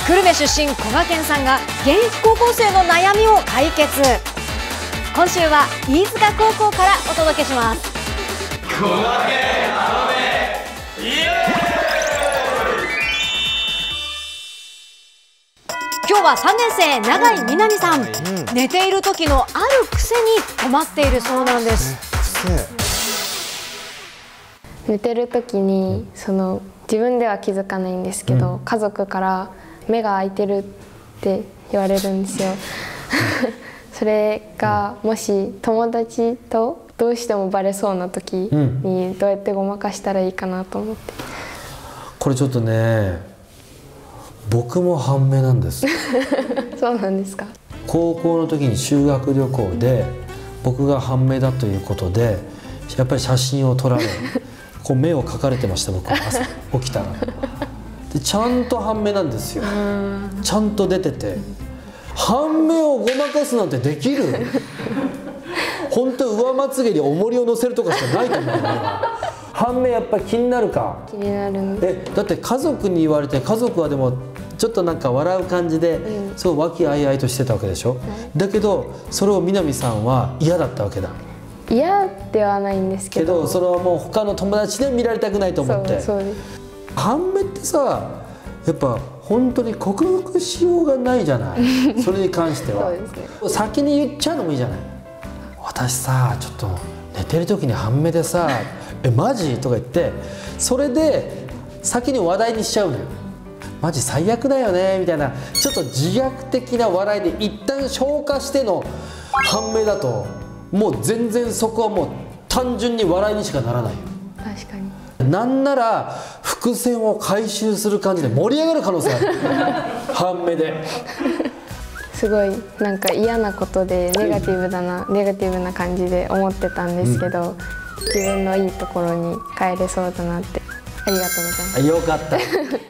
久留米出身こがけんさんが現役高校生の悩みを解決。今週は飯塚高校からお届けします。 こがけん頼めイエーイ。 今日は3年生永井みなみさん、寝ている時のある癖に困っているそうなんです。 寝てる時に自分では気づかないんですけど、家族から目が開いてるって言われるんですよ。それがもし友達とどうしてもバレそうな時にどうやってごまかしたらいいかなと思って。 これちょっとね、僕も判明なんです。 そうなんですか。 高校の時に修学旅行で僕が判明だということでやっぱり写真を撮られこう目を描かれてました。僕は朝起きたらでちゃんと判明なんですよ。ちゃんと出てて、判明をごまかすなんてできる？本当上まつげに重りを乗せるとかしかないと思う。判明やっぱり気になるか？ 気になるんで。 だって家族に言われて、家族はでもちょっとなんか笑う感じで、そう和気あいあいとしてたわけでしょ、だけどそれを南さんは嫌だったわけだ。 嫌ではないんですけど、 それはもう他の友達で見られたくないと思って。 そうです。 判明ってさ、やっぱ本当に克服しようがないじゃない。それに関してはそうですね。 先に言っちゃうのもいいじゃない。私さ、ちょっと寝てる時に判明でさマジとか言って、それで先に話題にしちゃうのよ。マジ最悪だよねみたいな、ちょっと自虐的な笑いで一旦消化しての判明だと、もう全然そこはもう単純に笑いにしかならないよ。 確かに。 なんなら伏線を回収する感じで盛り上がる可能性ある。判明で。 すごいなんか嫌なことでネガティブな感じで思ってたんですけど、自分のいいところに変えれそうだなって。ありがとうございます。 よかった。